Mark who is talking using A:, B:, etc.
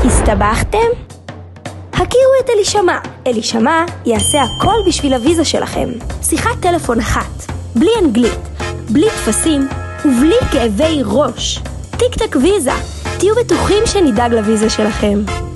A: הסתבכתם? הכירו את אלישמע. אלישמע יעשה הכל בשביל הוויזה שלכם. שיחת טלפון אחת, בלי אנגלית, בלי תפסים ובלי כאבי ראש. טיק טק ויזה. תהיו בטוחים שנדאג לוויזה שלכם.